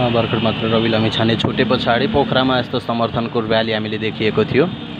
भर्खर मात्र रवि लामिछाने छुटे पछाडि पोखरामा यस्तो समर्थनको र्याली हामीले देखिएको थियो।